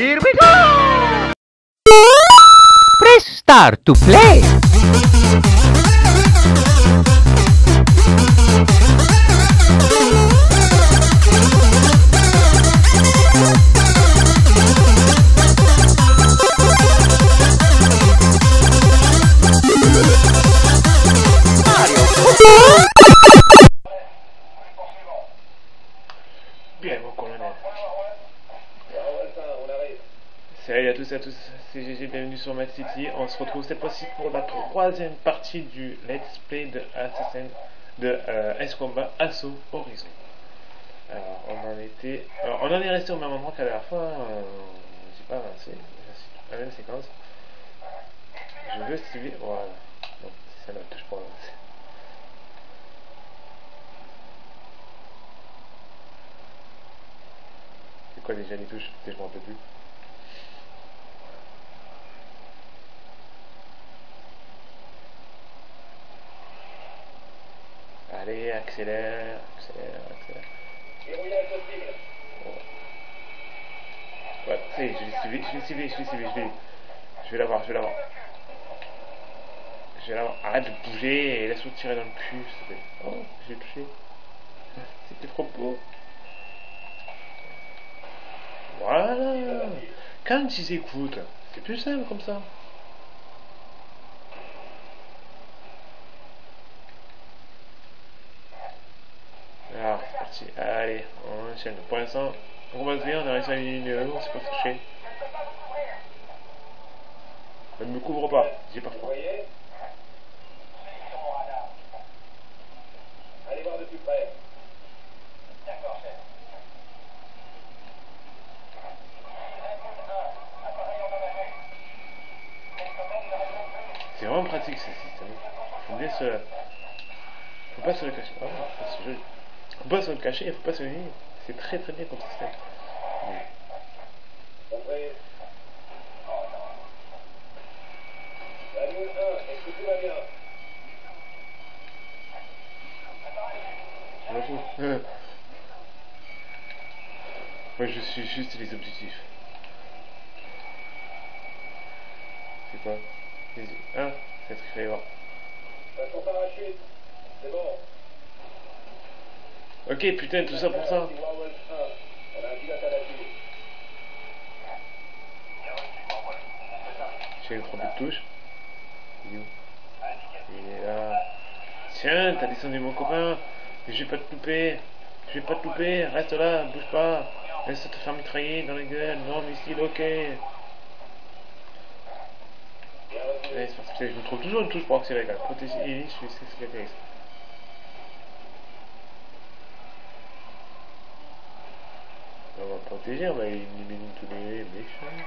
Here we go! Press start to play. Bien, mon colonel. Salut à tous et à tous, c'est GG, bienvenue sur Mad City. On se retrouve cette fois-ci pour la troisième partie du Let's Play de Assassin de Ace Combat Assault Horizon. Alors, on en est resté au même endroit qu'à la dernière fois. J'ai pas avancé, c'est la même séquence. Je veux suivre, voilà. Donc, c'est ça la touche pour avancer. C'est quoi déjà les touches? Je m'en rappelle plus. Allez, accélère, accélère, accélère. Ouais, ça y est, je vais l'avoir, je vais l'avoir. Arrête de bouger et laisse-moi tirer dans le cul, s'il te plaît. Oh, j'ai touché. C'était trop beau. Voilà. Quand ils écoutent, c'est plus simple comme ça. Alors, c'est parti. Allez, on enchaîne. Pour l'instant, on va se dire, on a réussi à éliminer un, on s'est pas touché. Ne me couvre pas, j'ai pas froid. Allez voir de plus près. D'accord, chef. C'est vraiment pratique ce système. Faut bien se... Faut pas se le cacher. Oh, faut pas se le cacher, faut pas se le nier. C'est très très bien comme système. André. La ligne 1, est-ce que tout va bien? Je m'en fous. Moi je suis juste les objectifs. C'est quoi? Ah, c'est un truc qu'il fallait voir. Passe ton parachute. C'est bon. Ok, putain, tout ça pour ça. On a un pilote à l'appui. J'ai une 3 de touche. Il est où? Il est là. Tiens, t'as descendu mon copain. Mais je vais pas te louper. Je vais pas te louper. Reste là, bouge pas. Laisse te faire mitrailler dans la gueule. Non, missile, ok. Ouais, c'est parce que je me trouve toujours une touche pour accélérer. Protéger et je suis secrétaire. On va protéger, on va éliminer tous les méchants.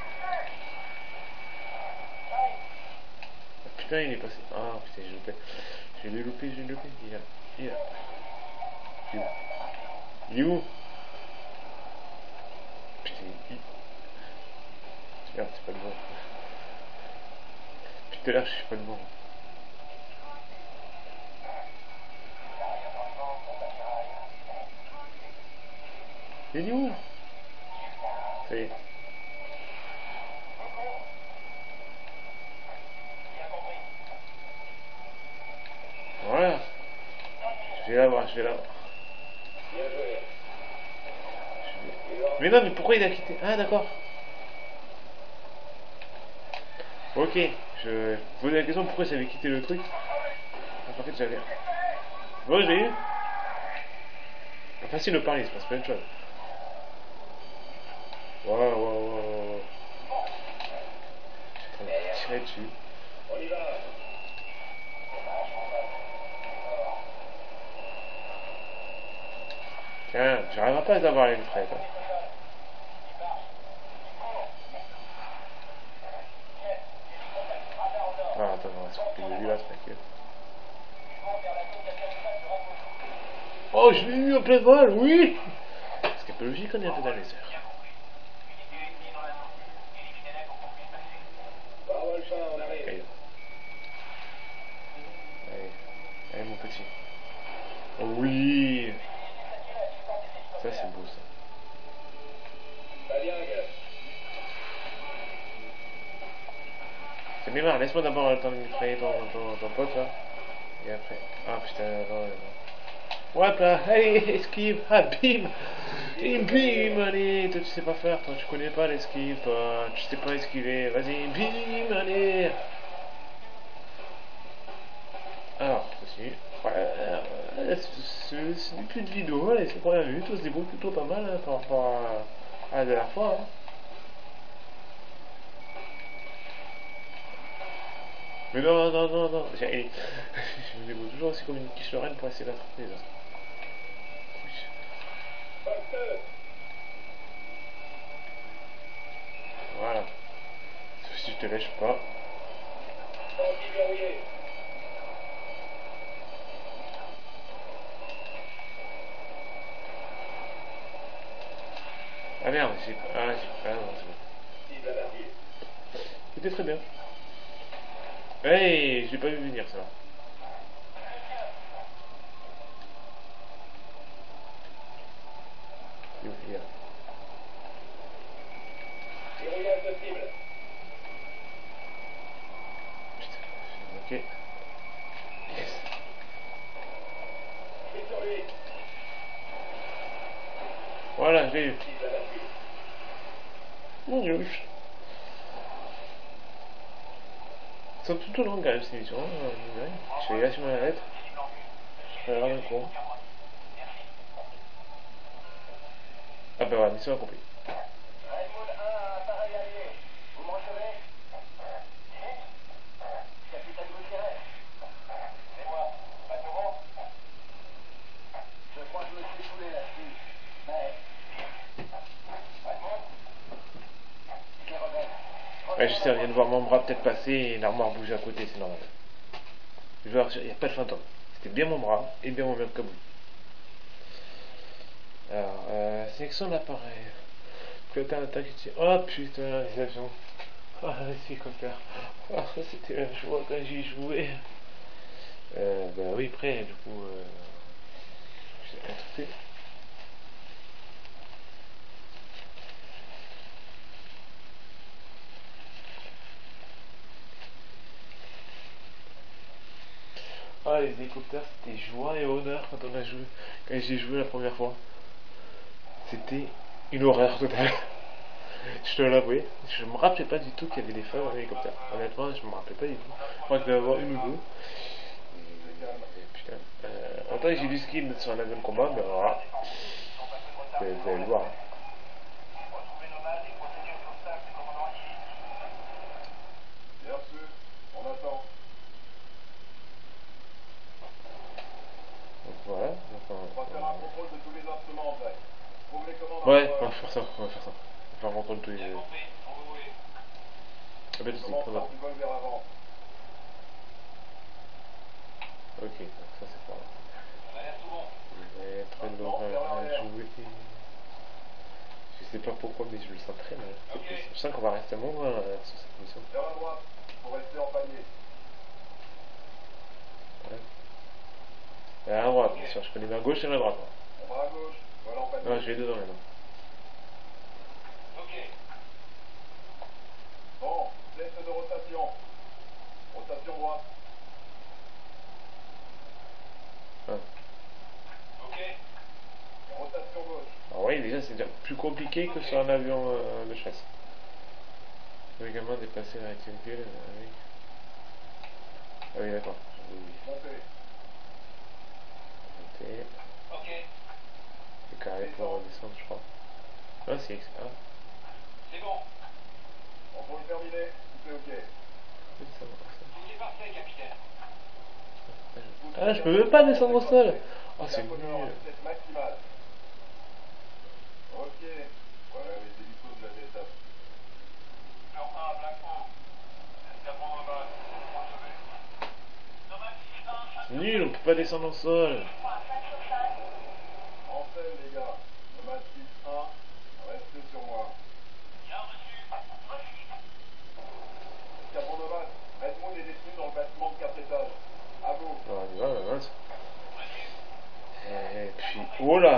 Oh, putain, il est passé. Ah putain, j'ai loupé. Je l'ai loupé. Il est là. Il est là. Il est où? Putain, merde, c'est pas le bon. Putain, là, je suis pas le bon. Il est où? Ça y est. Voilà. Je vais l'avoir. Mais non, mais pourquoi il a quitté? Ah, d'accord. Ok, je posais la question pourquoi j'avais quitté le truc. En fait, j'avais... Bon, j'ai eu. Facile de parler, c'est pas plein de choses. Wow. Je suis en train de tirer dessus. On y va. Tiens, j'arriverai pas à avoir les frais, quoi. Ah, attends, on va se couper de lui là, tranquille. Oh, je l'ai eu en plein vol, oui! C'est un peu logique, on est un peu dans les heures. Bravo Alpha, on arrive. Allez, mon petit. Oh oui! Ça, c'est beau, ça. Pas bien, gars. J'en ai marre, laisse-moi d'abord le temps de mitrailler ton pote là. Et après. Ah putain, non, non. Ouais, là, allez, esquive, ah bim! Et bim, allez, toi tu sais pas faire, toi tu connais pas l'esquive, toi, tu sais pas esquiver, vas-y, bim, allez! Alors, ceci, ouais, c'est plus de vidéo, allez, c'est pas bien vu, tout se débrouille plutôt pas mal hein, par rapport à la dernière fois. Hein. Mais non, non, non, non, je me débrouille toujours aussi comme une quiche lorraine pour essayer d'attraper les autres. Voilà. Si je te lèche pas. Ah merde, j'ai. Ah, j'ai. Ah non, c'est bon. C'était très bien. Hey, je l'ai pas vu venir ça. Il faut finir. Putain, ok. Yes. Voilà, je l'ai eu. Mon dieu. Ils sont tout au long quand même cette émission. Ouais. Je vais lâcher ma lettre. Je vais avoir un con. Ah bah voilà, mission accomplie. Ouais, je sais, on vient de voir mon bras peut-être passer et l'armoire bouge à côté, c'est normal. Je vais voir, il n'y a pas de fantôme. C'était bien mon bras et bien mon même caboule. Alors, sélection d'appareil. Piloter attaque ici. Oh putain, les avions. Ah, les hélicoptères. Ah, c'était la joie quand j'y jouais. Bah oui, prêt, du coup. J'ai pas tout fait. Ah, les hélicoptères, c'était joie et honneur quand on a joué. Quand j'ai joué la première fois. C'était une horreur totale. Je te l'avoue, je me rappelais pas du tout qu'il y avait des femmes en hélicoptère. Honnêtement, je me rappelais pas du tout. Je crois qu'il devait y avoir une ou deux. Et putain. Autant j'ai du ski sur un avion de combat, mais voilà. Vous allez le voir. Bien sûr, on attend. Donc voilà. On va faire un contrôle de tous les instruments en fait. Trouve les commandes. Ouais, on va faire ça, on va faire ça. On va faire un contrôle de tous les. Ah ben, tu sais, Commence par du vol vers avant. Ok, donc ça c'est pas. Je vais être lourd à jouer. Je sais pas pourquoi, mais je le sens très mal. Je sens qu'on va rester un moment sur cette mission. Vers la droite, pour rester en palier. Ouais. À la droite, bien sûr, je connais ma gauche et ma droite. On va à gauche, vol en palier. Non, je vais dedans maintenant. Bon, test de rotation. Rotation droite. Ah. Rotation gauche. Alors oui, déjà c'est déjà plus compliqué que sur un avion de chasse. Je vais également déplacer la rectangule avec... Ah oui, d'accord. Oui. Montez. Monter. C'est carré pour redescendre, je crois. Ah, c'est X. Ah. C'est bon. Contrôle terminé, tout est ok. Ça va, ça. Tout est parfait, capitaine. Ah, je peux même pas descendre au sol. Oh, c'est nul. Vitesse maximale. Ok. Ouais, les hélicos de la DSA. Fleur 1, Black 1. Escadron en bas. C'est nul, on peut pas descendre au sol. En scène, les gars. Nomade 6-1, restez sur moi. Escadron nomade, Redmond est détenu dans le bâtiment de 4 étages. À vous. Alors, on y va, la mince. Et puis, oh là.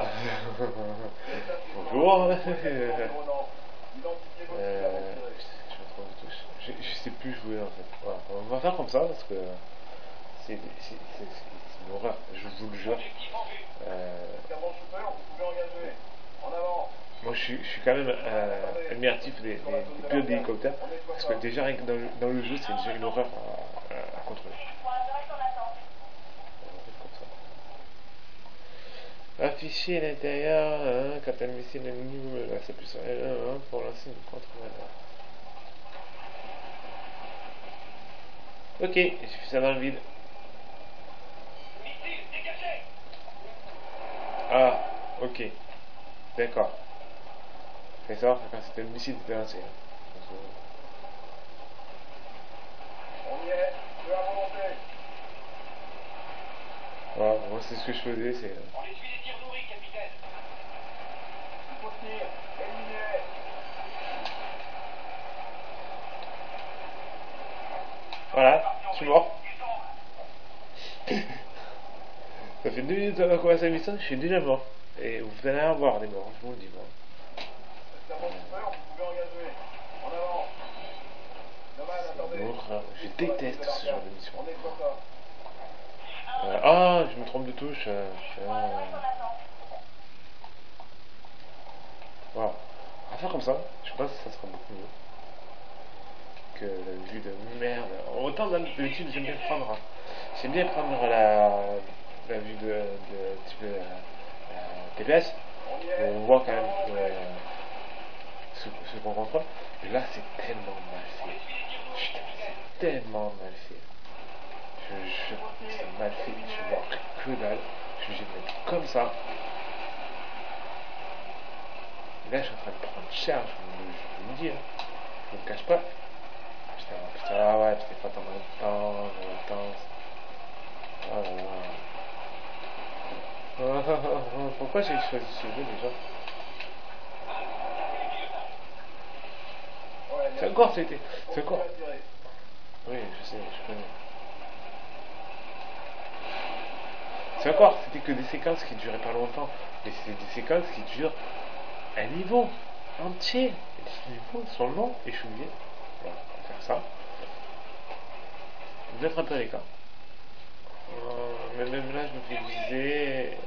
Bonjour. Identifiez votre cible à retirer. Je me trompe de touche. je sais plus jouer en fait. Voilà. On va faire comme ça parce que c'est une horreur. Je vous le jure. Escadron super, vous pouvez engager. En avant. Moi je suis quand même admiratif des pilotes d'hélicoptères parce que déjà rien que dans le jeu c'est déjà une horreur à contrôler. Comme ça. Afficher l'intérieur, hein, quand un missile ennemi là c'est plus L1 pour lancer une contre-manœuvre. Ok, j'ai fait ça dans le vide. Ah, ok. D'accord. Fais savoir quand c'était le missile était lancé. On y est. Feu à volonté. Voilà, moi c'est ce que je faisais, c'est. On essuie les tirs nourris, capitaine. Il faut tenir. Éliminé. Voilà, je suis mort. Ça fait 2 minutes qu'on a commencé la mission, je suis déjà mort. Et vous allez en voir des morts, je vous le dis moi. Escadron super, vous pouvez engager. En avant. Dommage, attendez. Horreur. Je déteste ce genre de mission. On est sur ça. Ah, je me trompe de touche. Voilà. On va faire comme ça. Je pense que ça sera beaucoup mieux que la vue de merde. Autant d'habitude, j'aime bien prendre la vue de type TPS. On voit quand même ce qu'on contrôle. Et là, c'est tellement mal fait. Putain, c'est tellement mal fait. Je jure, c'est mal fait. Je vois que dalle. Je suis obligé de mettre comme ça. Et là, je suis en train de prendre cher. Je vous le dis. Hein. Je ne me cache pas. Putain, ah ouais, putain, faut attendre longtemps. Oh là là. Pourquoi j'ai choisi ce jeu déjà? C'est encore, c'est encore. Oui, je sais, je connais. C'est encore, c'était que des séquences qui duraient pas longtemps, mais c'était des séquences qui durent un niveau entier. Et les niveaux sont longs et je suis obligé. Voilà, on va faire ça. Vous êtes un peu à l'écart. Mais même là, je me fais viser.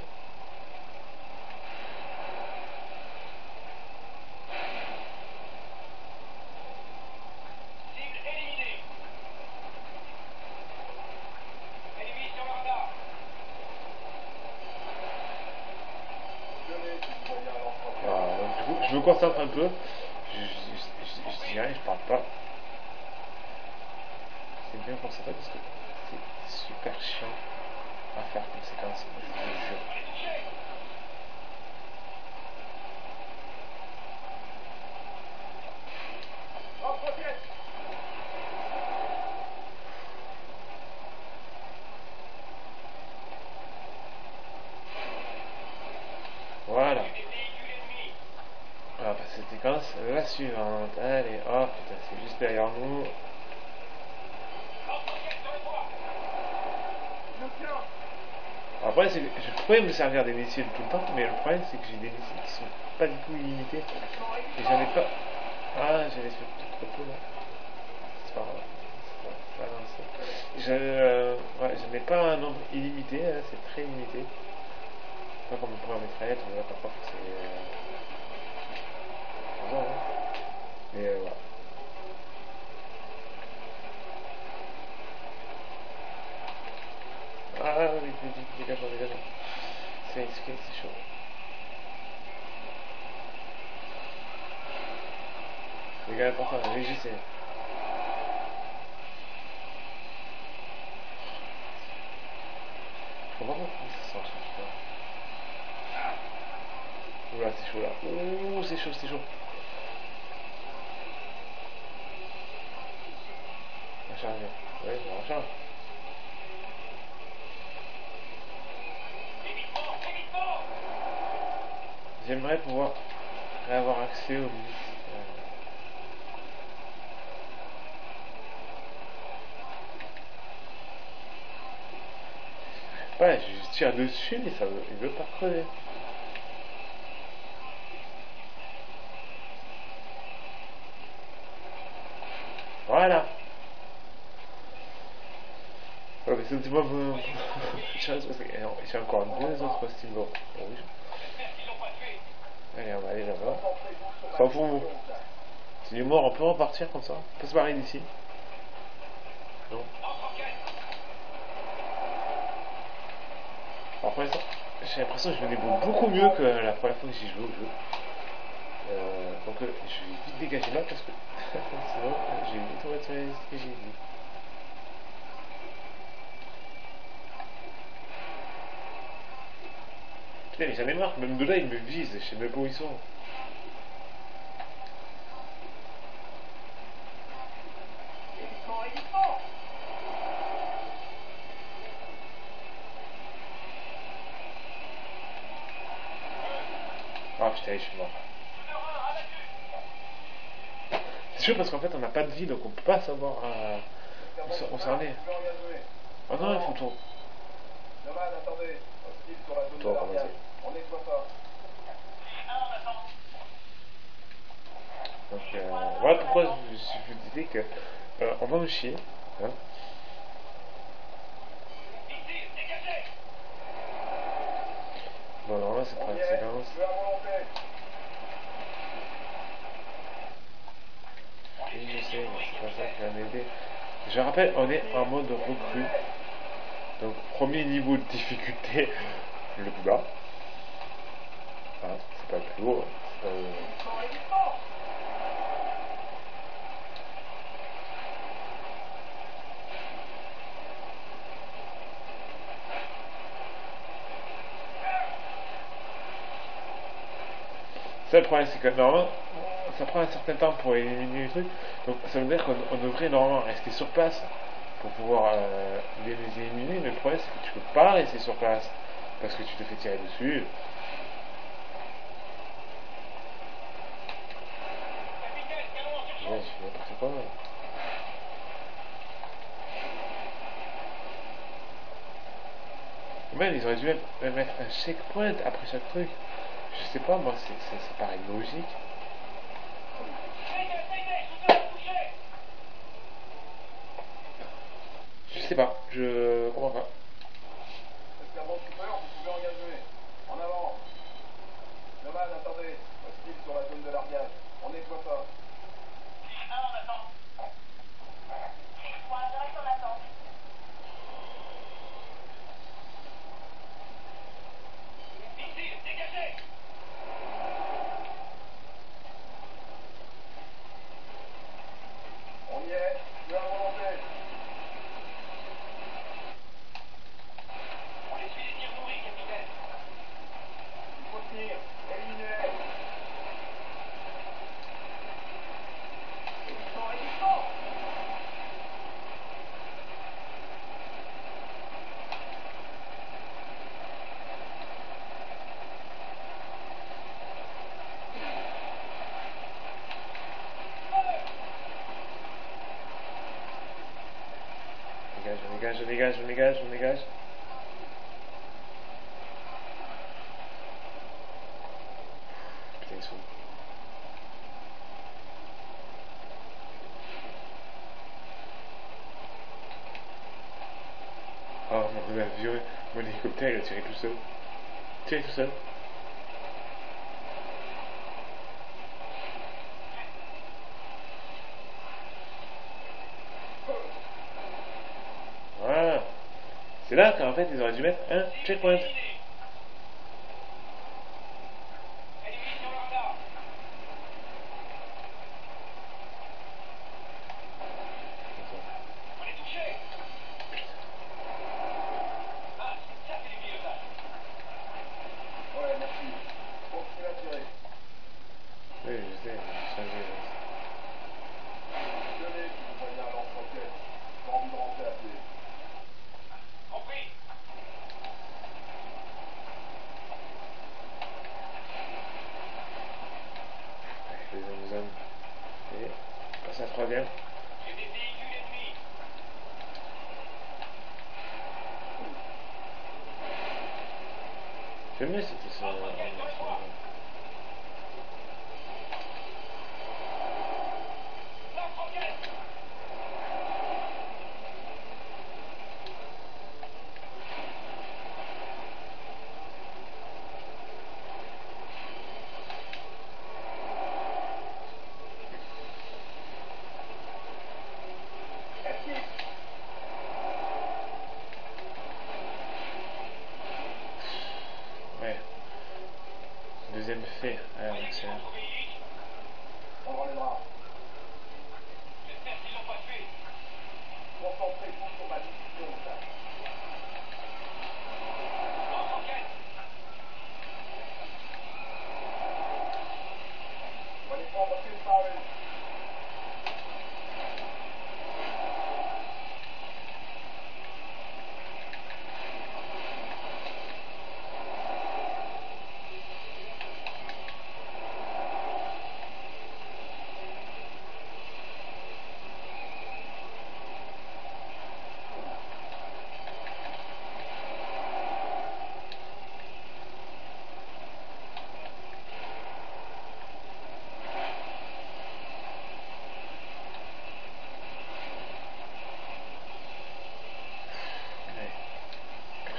Je me concentre un peu. Je dis rien, je parle pas. C'est bien concentré parce que c'est super chiant à faire comme séquence, je vous le jure. Voilà. On va passer cette séquence. La suivante. Allez, oh putain, c'est juste derrière nous. Après, je pourrais me servir des missiles tout le temps, mais le problème c'est que j'ai des missiles qui sont pas du tout illimités. Et j'en ai pas. Ah, j'avais fait trop peu là. C'est pas grave. C'est pas grave. Ouais, j'en ai pas un nombre illimité, hein, c'est très limité. Pas comme pour la mitraillette, on voit pas que c'est. Bon, hein. Mais voilà. Ah oui, dégage. C'est chaud. Dégage, pas ça, régissez. Je comprends pas comment ça sort, ça. Oula, c'est chaud là. Ouh, c'est chaud. Recharge. Ouais, on recharge. J'aimerais pouvoir avoir accès aux missiles. Ouais, je tire dessus, mais il veut pas crever. Voilà. Ouais, mais c'est moi, j'ai encore deux autres stylos rouges. Allez, on va aller là-bas. S'en fout. C'est du mort, on peut repartir comme ça. On peut se barrer d'ici. Non. Alors pour l'instant, j'ai l'impression que je me débrouille beaucoup mieux que la première fois que j'ai joué au jeu. Donc je vais vite dégager là parce que sinon j'ai vite retiré ce que j'ai dit. Putain mais j'en ai marre, même de là ils me visent, je sais même pas où ils sont. Ah putain je suis mort. C'est sûr parce qu'en fait on n'a pas de vie donc on peut pas savoir où s'en est. Ah non il faut tout. Toi recommencer. Donc voilà pourquoi je vous disais que on va me chier. Hein. Bon alors là c'est pas une séquence. Oui je sais, mais c'est pas ça qui va m'aider. Je rappelle, on est en mode recrue. Donc premier niveau de difficulté le plus bas. Ah, c'est pas le plus haut. Ça le problème c'est que normalement ça prend un certain temps pour éliminer les trucs. Donc ça veut dire qu'on devrait normalement rester sur place pour pouvoir les éliminer. Mais le problème c'est que tu peux pas rester sur place parce que tu te fais tirer dessus. Ouais, je fais n'importe quoi. Même ils auraient dû même mettre un checkpoint après chaque truc. Je sais pas, moi ça paraît logique. Je sais pas, je comprends pas. Je dégage. Putain, ils sont... Oh, mon avion, mon hélicoptère, il a tiré tout seul. Voilà. C'est là qu'en fait, ils auraient dû mettre un checkpoint. Oui, je sais, changer. Les hommes. Et passe à la troisième. J'aime bien c'était ça.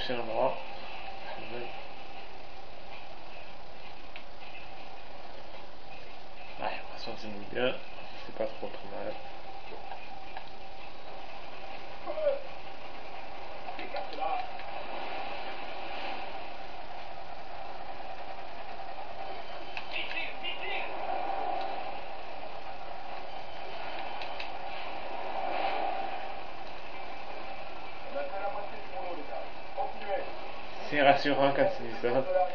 prochain endroit. Ouais, on va sentir bien, c'est pas trop mal. C'est rassurant quand tu dis ça.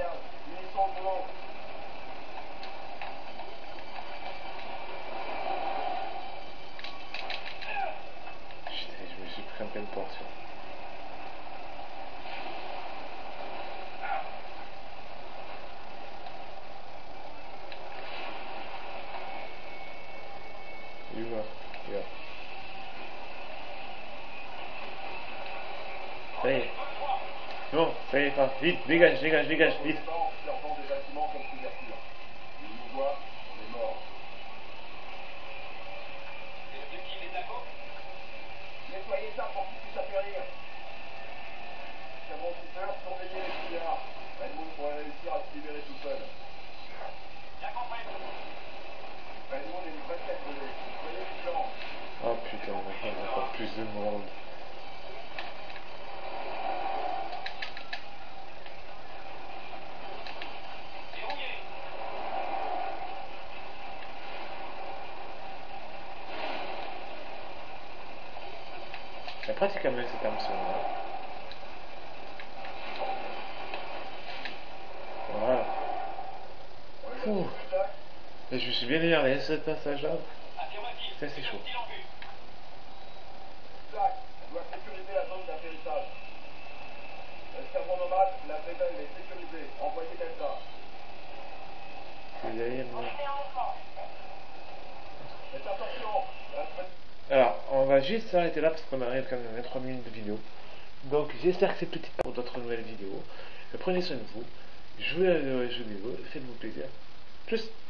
Putain, je me suis pris en pleine portion. You go. Yeah. Ça y est. Non, ça y est, pas. Vite, dégage, dégage, dégage, vite. Servant des bâtiments comme couverture. Il nous voit, on est mort. Et l'objectif est à go. Nettoyez ça pour qu'il puisse atterrir. Cameron Cooper, surveillez les fuyards. Redmond pourrait réussir à se libérer tout seul. Bien compris. Redmond est une vraie tête de lait. Soyez vigilants. Oh putain, on va faire encore plus de monde. Verrouillé. C'est pratique quand même cette hameçon-là. Voilà. Ouh. Et je me suis bien énervé ce passage-là. Affirmatif. Ça, c'est chaud. Hostile en vue. Jack, on doit sécuriser la zone d'atterrissage. Servant nomade, la Bébelle est sécurisée. Envoyez Delta. C'est derrière moi. Faites attention. Alors, on va juste s'arrêter là parce qu'on arrive quand même à 23 minutes de vidéo. Donc, j'espère que c'est petit pour d'autres nouvelles vidéos. Prenez soin de vous. Jouez à vos jeux vidéo. Faites-vous plaisir. Tchuss.